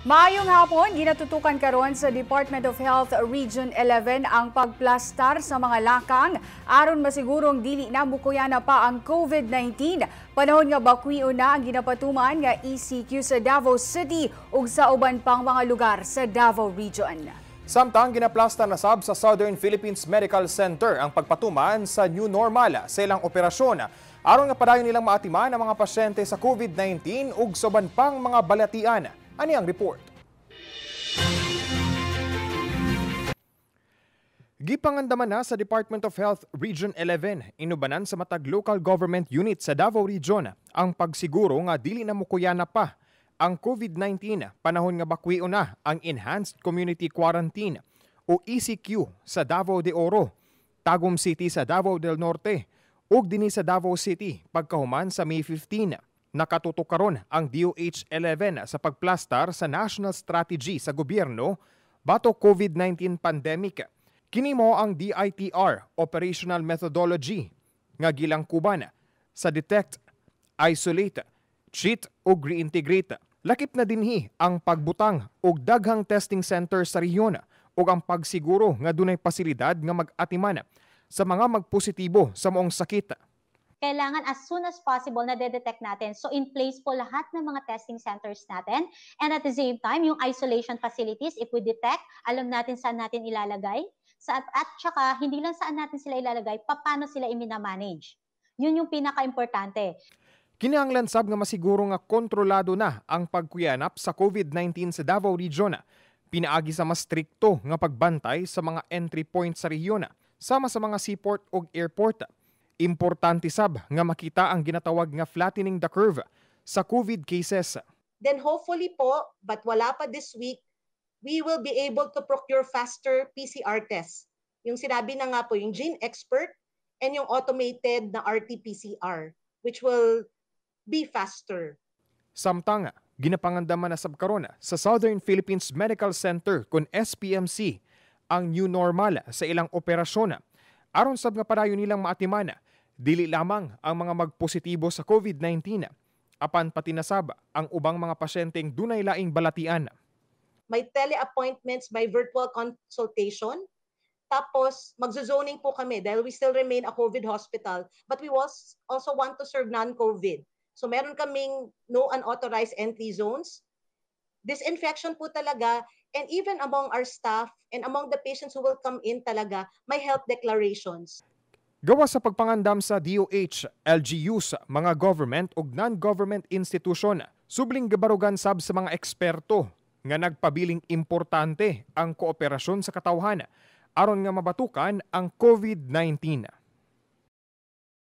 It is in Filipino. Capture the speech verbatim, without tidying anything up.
Maayong hapon, ginatutukan karon sa Department of Health Region eleven ang pagplastar sa mga lakang aron masigurong dili na mukuyana pa ang COVID nineteen. Panahon nga bakwiyo na ang ginapatuman nga E C Q sa Davao City ug sa uban pang mga lugar sa Davao Region. Samtang ginaplastar na sab sa Southern Philippines Medical Center ang pagpatuman sa new normal sa ilang operasyon aron nga padayon nilang maatiman ang mga pasyente sa COVID nineteen ug sa uban pang mga balatian. Ani ang report? Gipangandaman na sa Department of Health Region eleven, inubanan sa matag local government unit sa Davao Region ang pagsiguro nga dili na mukuyana pa ang COVID nineteen panahon nga bakwiyo na ang Enhanced Community Quarantine o E C Q sa Davao de Oro, Tagum City sa Davao del Norte ug dinhi sa Davao City pagkahuman sa May fifteen. Nakatutok karon ang D O H eleven sa pagplastar sa national strategy sa gobyerno batok COVID nineteen pandemic. Kini mo ang D I T R operational methodology nga gilangkuban sa detect, isolate, treat ug reintegrate. Lakip na dinhi ang pagbutang og daghang testing center sa rehiyon ug ang pagsiguro nga dunay pasilidad nga mag-atiman sa mga magpositibo sa moong sakit. Kailangan as soon as possible na de-detect natin. So in place po lahat ng mga testing centers natin. And at the same time, yung isolation facilities, if we detect, alam natin saan natin ilalagay. Sa, at saka, hindi lang saan natin sila ilalagay, paano sila i-manage. Yun yung pinaka-importante. Kinahanglan sab nga masiguro nga kontrolado na ang pagkuyanap sa COVID nineteen sa Davao Region. Pinaagi sa mas strikto nga pagbantay sa mga entry points sa rehiyon, sama sa mga seaport ug airport. Importante sab nga makita ang ginatawag nga flattening the curve sa COVID cases. Then hopefully po, but wala pa this week, we will be able to procure faster P C R tests. Yung sinabi na nga po, yung Gene Expert and yung automated na R T P C R, which will be faster. Samtang ginapangandaman na sab karon sa Southern Philippines Medical Center kun S P M C ang new normal sa ilang operasyon. Aron sab nga padayon nilang maatimana, dili lamang ang mga magpositibo sa COVID nineteen, apan pati nasab ang ubang mga pasyenteng dunay laing balatian. May tele-appointments by virtual consultation. Tapos magzo-zoning po kami dahil we still remain a COVID hospital, but we also want to serve non-COVID. So meron kaming no unauthorized entry zones. Disinfection po talaga, and even among our staff and among the patients who will come in talaga, may health declarations. Gawa sa pagpangandam sa D O H, L G Us, mga government ug non-government institution, subling gabarugan sab sa mga eksperto nga nagpabiling importante ang kooperasyon sa katawhan aron nga mabatukan ang COVID nineteen.